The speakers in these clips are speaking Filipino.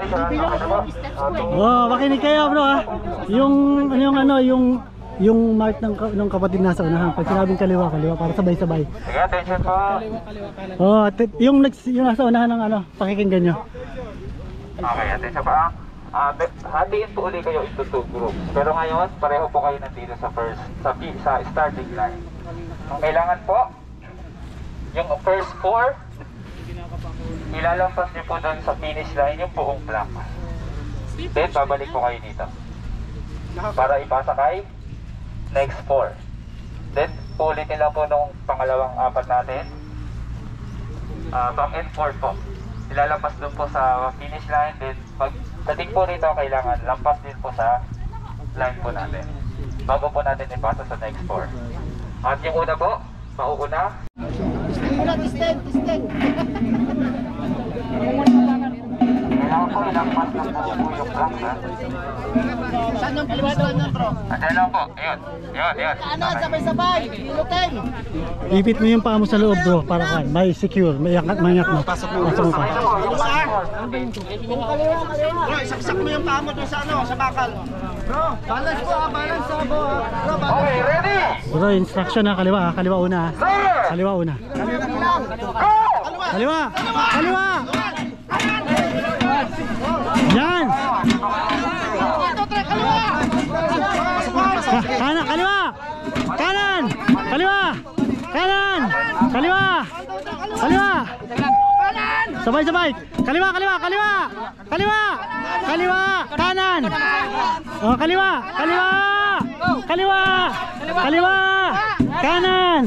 Oh, makinig kayo bro ha. Yung mark ng kapatid nasa unahan. Pag sinabing kaliwa, para sabay-sabay. Sige, attention po. Oh, yung nasa unahan ng pakikinggan nyo. Okay, attention po. Hatiin po ulit kayo into 2 groups. Pero ngayon, pareho po kayo nandito sa starting line. Ang kailangan po, yung first 4, ilalampas niyo po doon sa finish line yung buong block. Then, babalik po kayo dito. Para ipasa kay next 4. Then, ulitin lang po nung pangalawang 4 natin. Back and forth po. Ilalampas doon po sa finish line. Then, pagdating po rito, kailangan lampas din po sa line po natin. Bago po natin ipasa sa next 4. At yung una po, mauuna. Kailangan po ilampas ng po yung block, ha? Saan yung kaliwa doon bro? Andiyan lang po. Ayun. Kanan, sabay-sabay. Ilutin. Ipit mo yung paa mo sa loob bro, para may secure, may angat mo. Pasok mo pa. Bro, isaksak mo yung paa mo doon sa bakal. Bro, balance po balance bro. Bro, balance. Okay, ready? Bro, instruction ha, kaliwa una ha. Kaliwa una. Kaliwa! Yan! Kaliwa! Kanan! Sabay-sabay! Kaliwa! Kanan! Oh, kaliwa! Kanan!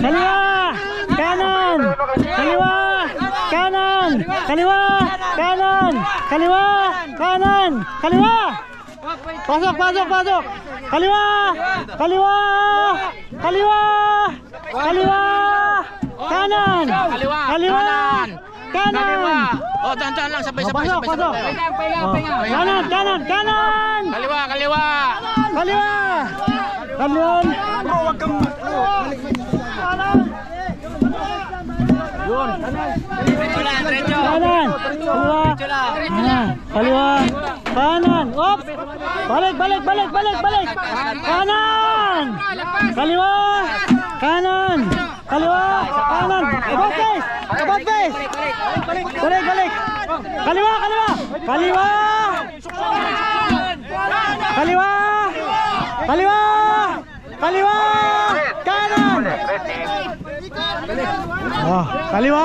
Pasok! Kaliwa! Kanan! Oh, tahan lang, sabay-sabay. Pasok! Kanan! Kaliwa! Kanan! Bro, wag kang yun. Kanan! Kaliwa! Kanan! Oops! Balik! Kanan! Kaliwa! Kanan! About face! Balik! Kaliwa! Kanan! Oh, kaliwa!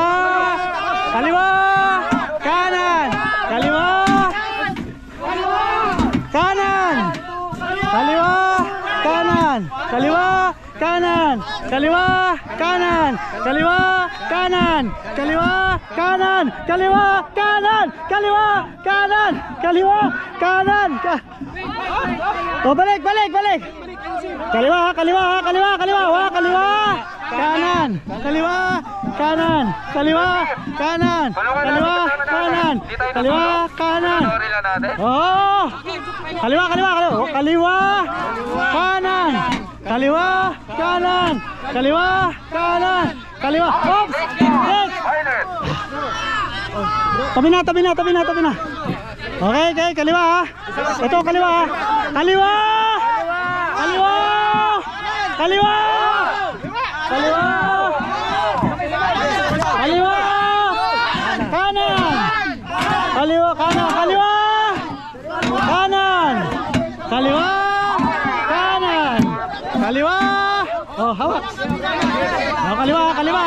Kanan! Oh, balik! Kaliwa! Kanan! Oh! Kaliwa! Oops! Tabi na. Okay, kaliwa ha. Ito, kaliwa ha. Kaliwa! Oh, hawak. Oh, kaliwa.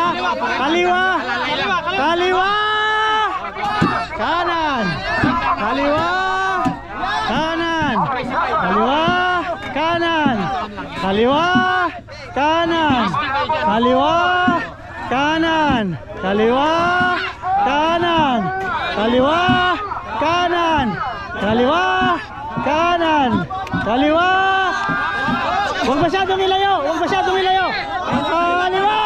Kanan. Huwag masyadong ilayo. Kaliwa.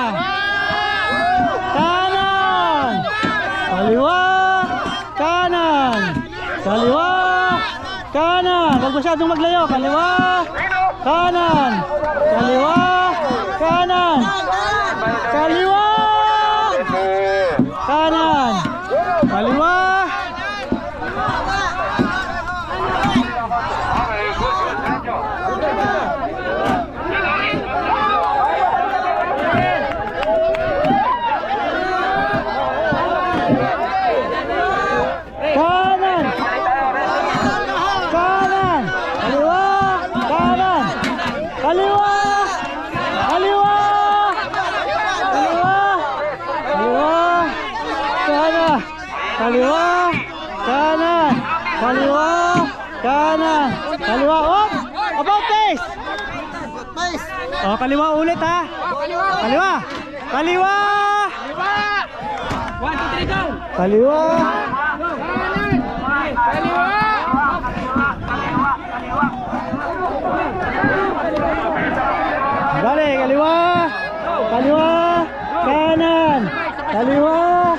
Kanan. Huwag masyadong maglayo. Kaliwa. Kanan. Kaliwa. Kanan. Kaliwa. Up. About face. Oh, kaliwa ulit ha. Kaliwa. Kaliwa. 1, 2, 3, go! Kaliwa. Bale, kaliwa. Kaliwa. Kanan. Kaliwa.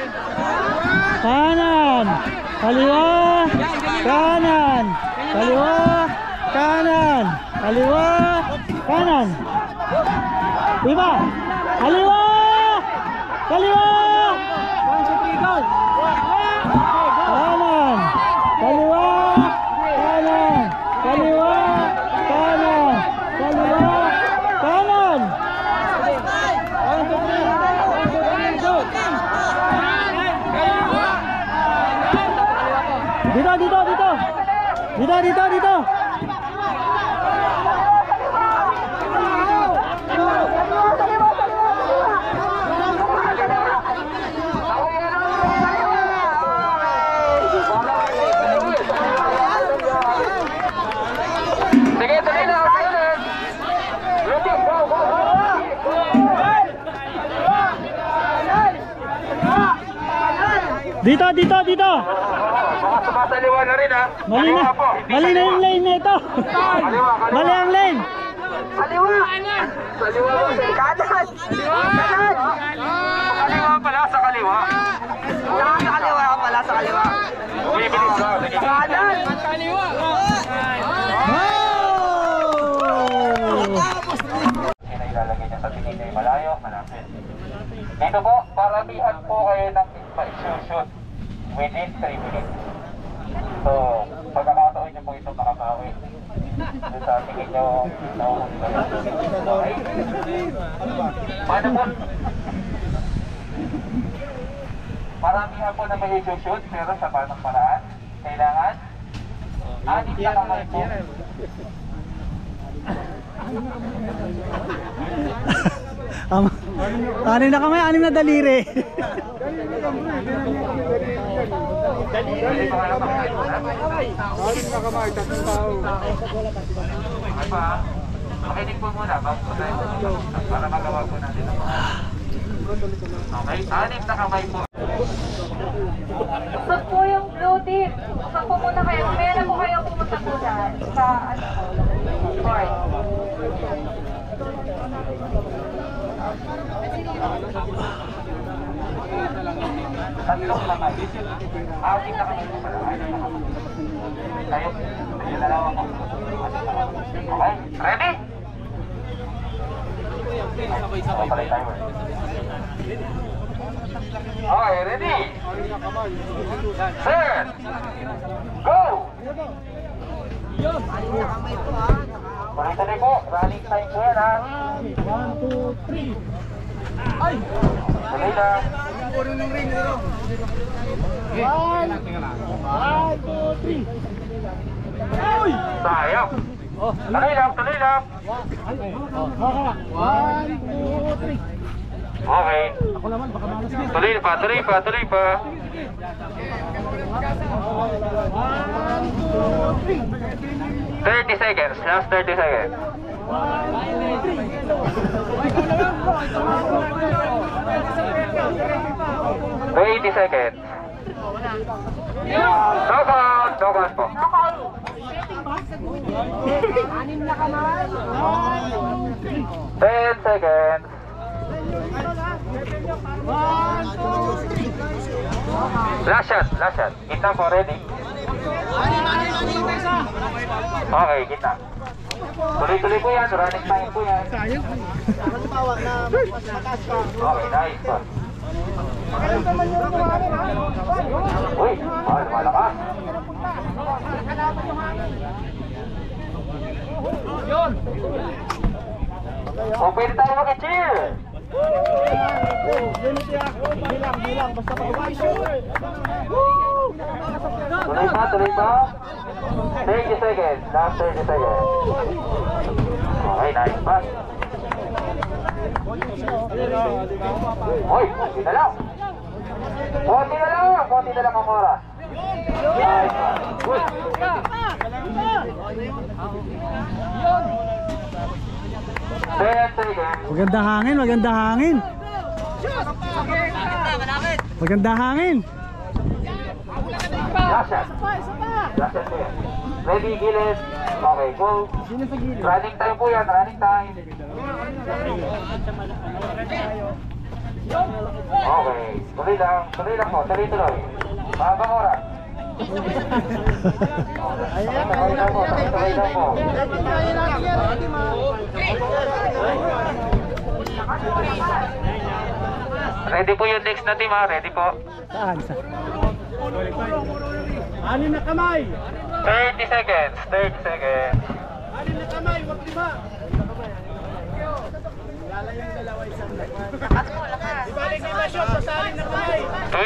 Kanan. Kaliwa. Kanan. Kaliwa. Kanan. Kaliwa. Kanan. Iba. Kaliwa. Kaliwa. 1, 2, 3, go! Kanan. Kaliwa. Kanan. Kaliwa. Kanan. Kaliwa. Kanan. 1, 2, 3, 1, 2, 3, go! Dito, dito, dito. Dito, dito, dito. Sige, tuloy na. Ready, go, go, go. Dito, dito, dito. Baka sumasaliwa na rin ha. Mali na. Kaliwa po, hindi Mali na kaliwa. yung lane na ito. Kaliwa, kaliwa. Mali ang lane. Kaliwa po. Kanan. Kaliwa pala sa kaliwa. Sa kaliwa pala sa kaliwa. Bibilis ka. Kanan. Sino ilalagay niya sa tingin niya malayo, malapit. Dito po, paramihan po kayo ng pa-shoot within 3 minutes. So, pagkakataon niyo po itong nakabawi. Doon sa tingin niyo, nauhuli kayo. Okay? Paano po? Paramihan po na may shoot, pero sa panang paraan, kailangan 6 na kamay po. Anim na kamay, anim na daliri. Okay pa, makinig po muna bago po tayo para magawa po natin ang mga. Okay, 6 na kamay po. Usap po yung blue team. Usap po muna kayo. Kaya na po kayo pumunta po dyan sa board. Tatlong kamay. 6 na kamay po pala. Kayo na lang ako. Okay, ready? Okay, pala yung timer. Okay, ready? Set! Go! Tuloy-tuloy po, running time po yan ha. 1, 2, 3. Tuloy na. 1, 2, 3. Sayang. Tuloy lang, tuloy lang. 1, 2, 3. Okay. Tuloy pa, tuloy pa, tuloy pa. 30 seconds, last 30 seconds. 20 seconds. Knockout! Knockout po. 10 seconds. Last shot, last shot. Gitna po, ready? Okay, gitna. Tuloy-tuloy po yan, running time po yan. Okay, nice po. Uy, malakas. O, pwede tayo mag-cheer. Tuloy pa, tuloy pa. 30 seconds, last 30 seconds. Okay, nice pass. Uy, konti na lang. Konti na lang ang oras. Nice pass. Good. Maganda hangin, maganda hangin. Maganda hangin. Last shot. Last shot po yan. Ready, gilid. Okay, go. Running time po yan, running time. Okay, tuloy lang po, tuloy. Mahabang oras. Sabay lang po. Ready po yung next na team ha, ready po. Saan? Anin na kamay! 30 seconds, 30 seconds. Anin na kamay, wag lima! Lalayang dalawa isang lakas. Ibalik lima shot, pasalin na kamay!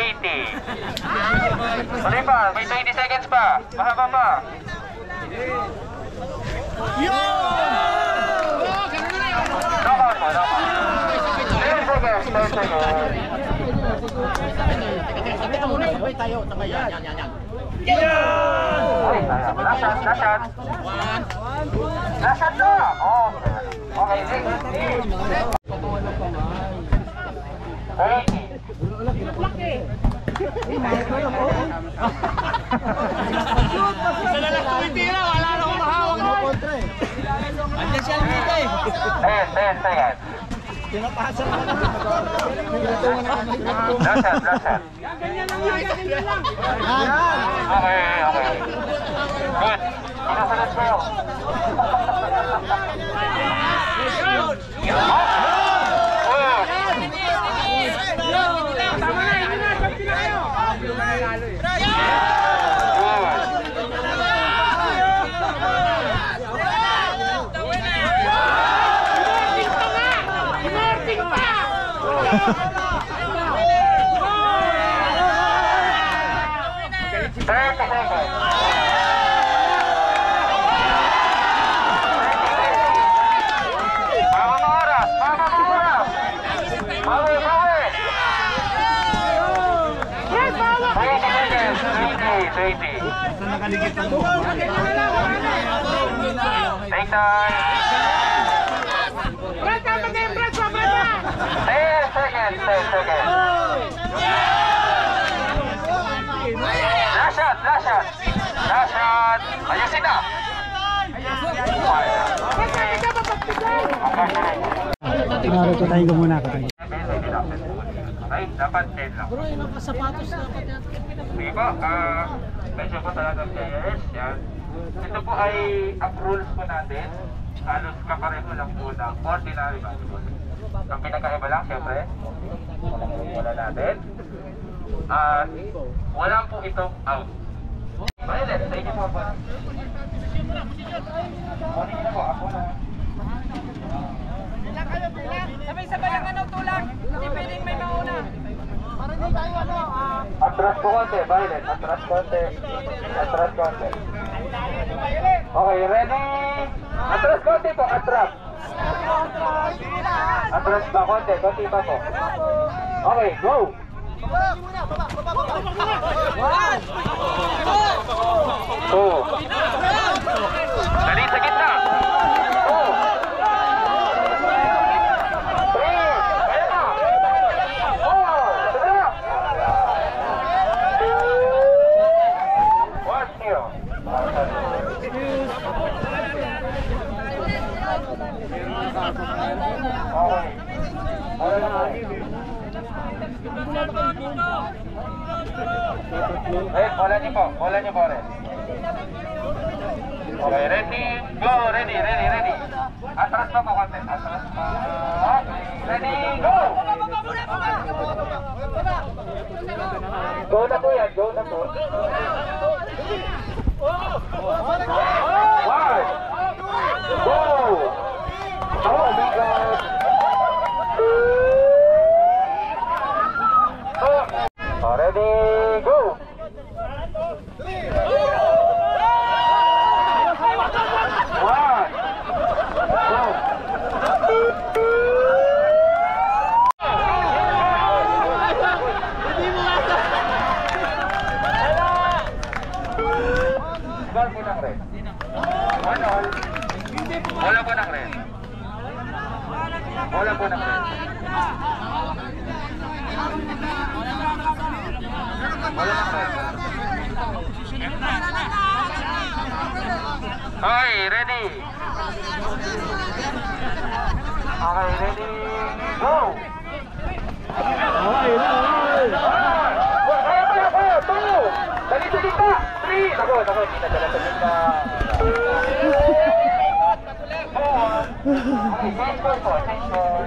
20. Tuloy pa, may 20 seconds pa. Mahaba pa. Knockout po, knockout. 10 seconds, 10 seconds. Sabay tayo, sabay yan. Okay, last shot. Last shot na! Okay, next team. 30. Isa na lang tumitira, wala na akong mahawak na kontra eh. Andiyan siya lumita eh. 10 seconds. Pinapasa na lang. Last shot. Ganyan lang. Okay. Good. Pinasalat kayo. Tama na, hindi na. Sabi na kayo. Inorting pa! 30 seconds. Mama oras. Bawi. 20 seconds. 20. Take time. 10 seconds. Last shot. Ayusin na. Narito tayo muna ka. Ay, dapat 10 lang. Bro, yung nakasapatos dapat yan. Sige po, medyo po talaga players. Yan. Ito po ay ang rules po natin. Halos kapareho lang po ng ordinary volleyball. Ang pinakaiba lang, syempre, wala natin. Wala po itong out. Violet, sa inyo po po. Kunin na po, ako na. Sabay-sabay ang ano, tulak. Hindi pwedeng may mauna. Para hindi tayo ano, Atras po konti, Violet. Atras konti. Okay, ready? Atras konti po, atras. Atras pa konti pa po. Okay, go! Two. Dali sa gitna. 2. 3. Kaya na. 4. Sige na. 1-0. Wala niyo po rin. Okay, ready, go, ready. Atras pa po konti, atras pa. Okay, ready, go! Go na po yan, go na po. 1, 2, oh my God! Oh, ready, go! Ball po ng red. 1-all. Bola po ng red. Bola po ng red. Bola ng red. Okay, ready. Okay, ready. Go! Okay na, okay. Dali-dali pa! 3! Tako, hindi na dala-dali pa. Okay, change ball po, change ball.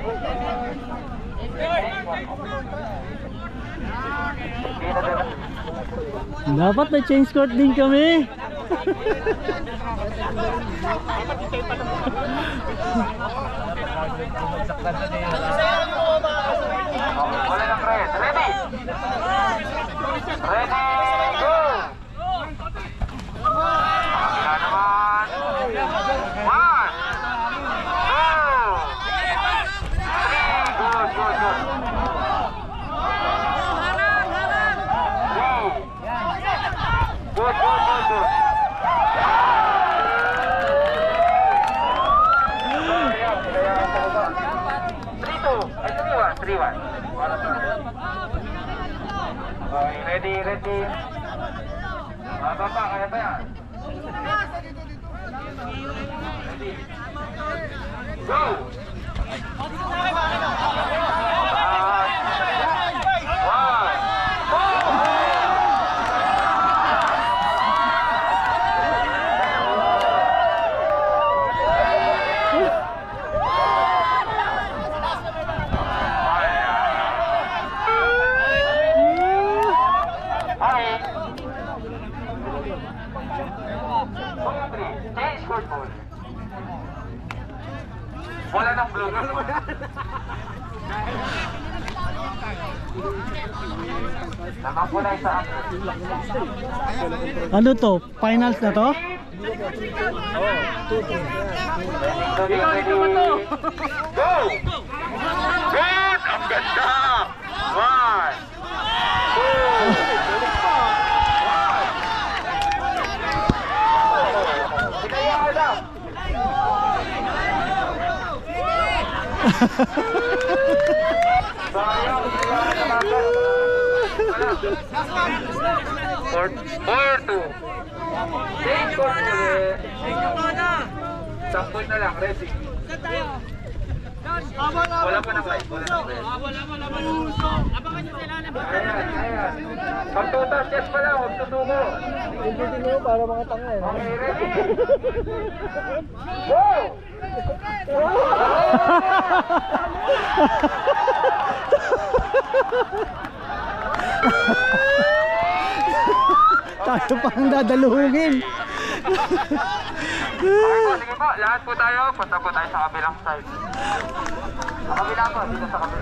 Hindi na dala. Dapat may change court din kami. Wala ng red. Ready? Ready, go! Kaya naman. 1, 2, 3. Good, good, good. 3. Good, good, good, good. Okay, ready, ready. Baba, kaya ba yan? Ready. Go! Change court ball. Bola ng blue. Naman po na isa. Ano to? Finals na to? Ready, ready. Go! Good! Ang ganda! 1, 2. Four, 2. Change court ulit. Sampun na lang, ready. Wala po ng light. Wala ng light. Abangan nyo sila na Ayan, ayan. Pag total chest pa lang, huwag tutuko. Hindi mo para mga tanga eh. Okay, ready? Go! Tayo pang dadaluhugin. Okay po, sige po. Lahat po tayo. Punta po tayo sa kabilang side. Sa kabila po, dito sa kabila.